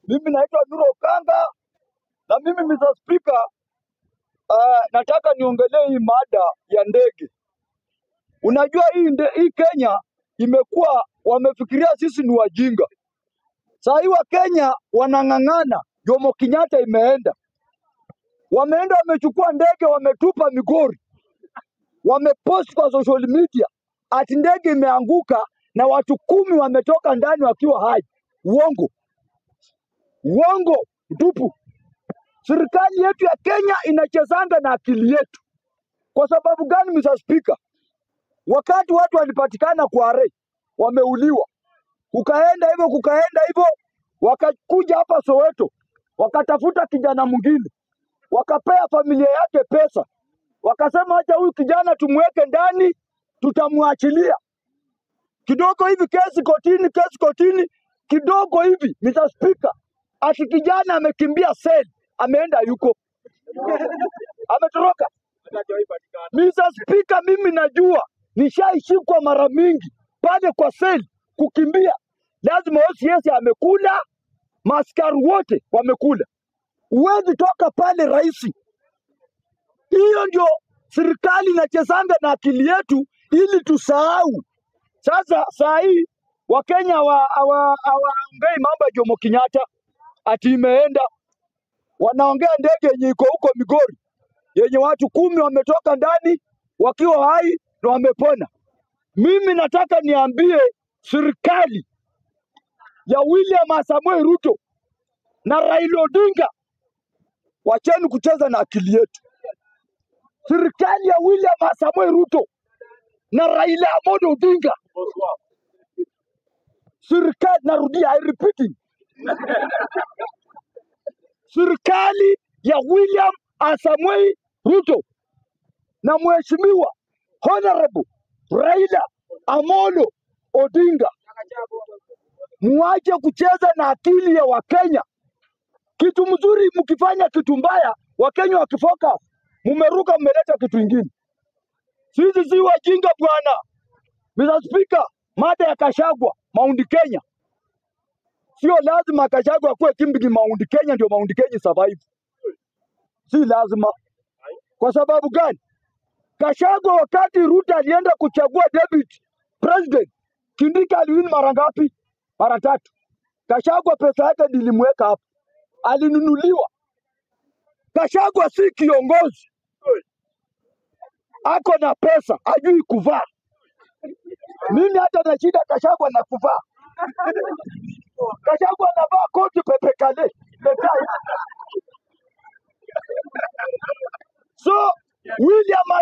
Mimi naitwa Nuro Kanga na mimi Mr. Speaker, nataka niongelee hii mada ya ndege. Unajua hii Kenya imekuwa wamefikiria sisi ni wajinga. Saa hii wa Kenya wanang'ang'ana, Jomo Kenyatta imeenda. Wameenda wamechukua ndege wametupa Migori. Wamepost kwa social media ati ndege imeanguka na watu 10 wametoka ndani wakiwa hai. Uongo. Uongo tupu. Serikali yetu ya Kenya inachezanga na akili yetu. Kwa sababu gani Mr. Speaker? Wakati watu walipatikana kwa are, wameuliwa. Kukaenda hivyo, wakakuja hapa Soweto, wakatafuta kijana mwingine. Wakapea familia yake pesa. Wakasema acha huyu kijana tumweke ndani, tutamwachilia. Kidogo hivi kesi kotini, kidogo hivi Mr. Speaker, ati kijana amekimbia seli, ameenda yuko. Ametoroka. Mr. Speaker, mimi najua nishaishikwa mara mingi pale kwa seli kukimbia. Lazima OCS amekula, maskari wote wamekula. Uwezi toka pale rahisi. Hiyo ndio serikali inachezanga na akili yetu ili tusahau. Sasa saa hii Wakenya hawaongei mambo ya Jomo Kenyatta ati imeenda. Wanaongea ndege yenye iko huko Migori, yenye watu 10 wametoka ndani wakiwa hai na wamepona. Mimi nataka niambie serikali ya William Samoei Ruto na Raila Odinga, wacheni kucheza na akili yetu. Serikali ya William Samoei Ruto na Raila Amolo Odinga. Serikali, narudia, I repeating. Serikali ya William Samoei Ruto na Mheshimiwa Honorable Raila Amolo Odinga, muache kucheza na akili ya Wakenya. Kitu mzuri mkifanya kitu mbaya, Wakenya wakifoka, mumeruka mmeleta kitu kingine. Sisi si wajinga bwana. Mr. Speaker, mada ya Gachagua, Mount Kenya. Sio lazima Gachagua kuwe kimbi Mount Kenya ndio Mount Kenya survive. Si lazima. Kwa sababu gani? Gachagua wakati Ruto alienda kuchagua David President, Kindiki aliwin mara ngapi? Mara 3. Gachagua pesa yake nilimweka hapo. Alinunuliwa. Gachagua si kiongozi. Ako na pesa, ajui kuvaa. Mimi hata na shida Gachagua na kuvaa. Gachagua anavaa koti pepe kale. So, William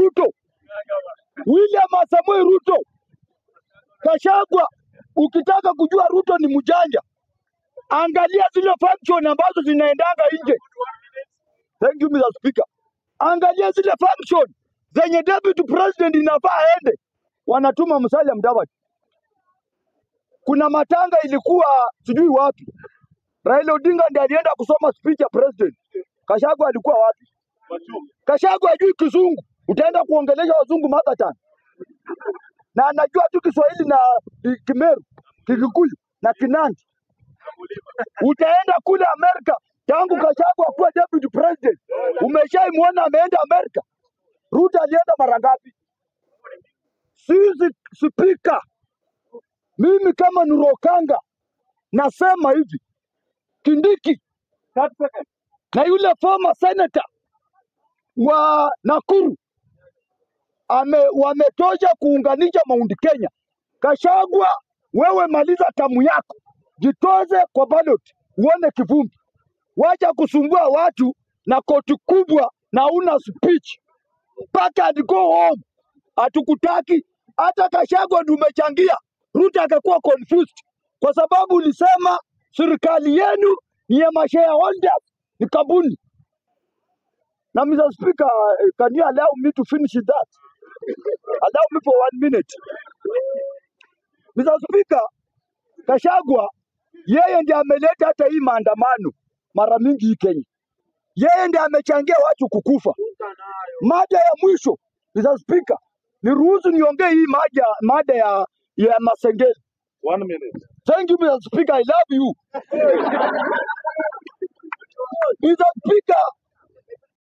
Samoei Ruto. Gachagua, ukitaka kujua Ruto ni mjanja, angalia zile function ambazo zinaendanga nje. Thank you Mr. Speaker. Angalia zile function zenye Deputy President inafaa aende, wanatuma Musalia Mudavadi. Kuna matanga ilikuwa sijui wapi. Raila Odinga ndiye alienda kusoma speech ya president. Gachagua alikuwa wapi? Gachagua hajui Kizungu. Utaenda kuongelesha wazungu matatan. Na anajua tu Kiswahili na Kimeru, Kikuyu na Kinandi. Utaenda kule Amerika, tangu Gachagua kuwa deputy president, umeshaimuona ameenda Amerika? Ruto alienda mara ngapi? Sisi Speaker, mimi kama Nuro Kanga nasema hivi, Kindiki na yule former senator wa Nakuru wametosha kuunganisha Mount Kenya. Gachagua, wewe maliza tamu yako, jitoze kwa ballot, uone kivumbi. Wacha kusumbua watu na koti kubwa na una speech. Paka and go home. Hatukutaki. Hata Gachagua umechangia Ruto akakuwa confused, kwa sababu ulisema serikali yenu ni ya shareholders, ni kampuni. Na Mr. Speaker, can you allow me to finish that? Allow me for 1 minute. Mr. Speaker, Gachagua yeye ndiye ameleta hata hii maandamano mara mingi hii Kenya. Yeye ndiye amechangia watu kukufa. Mada ya mwisho, Mr. Speaker, niruhusu niongee hii mada ya Masengeli. 1 minute. Thank you Mr. Speaker, I love you. Mr. Speaker,